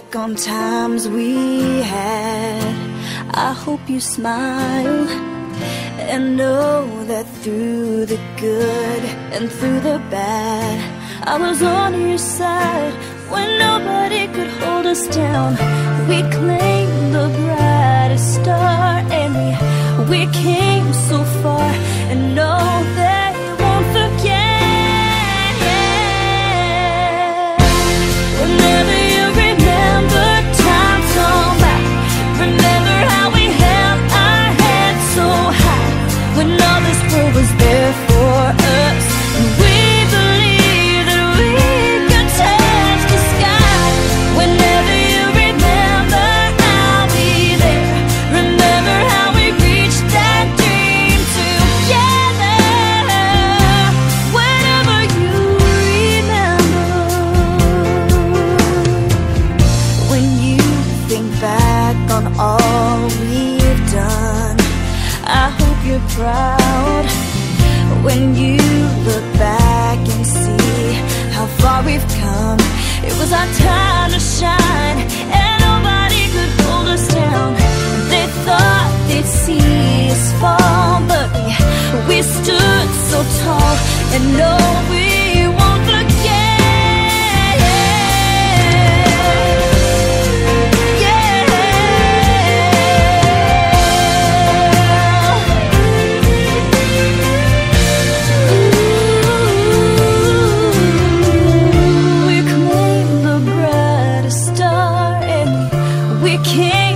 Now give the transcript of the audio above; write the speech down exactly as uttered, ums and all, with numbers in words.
on times we had, I hope you smile and know that through the good and through the bad, I was on your side when nobody could hold us down. We claimed the brightest star, and we, we came so far, and know that you won't forget. Whenever you remember times gone by, remember how we held our heads so high when all this world was there for us, and we believed that we could touch the sky. Whenever you remember, I'll be there. Remember how we reached that dream together. Whenever you remember, when you think back on all we've done, I hope you're proud. When you look back and see how far we've come, it was our time to shine, and nobody could hold us down. They thought they'd see us fall, but we, we stood so tall, and no, we won't forget. We came